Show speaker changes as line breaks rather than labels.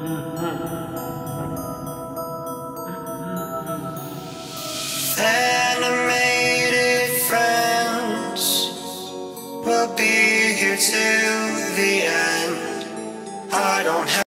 Animated friends will be here till the end. I don't have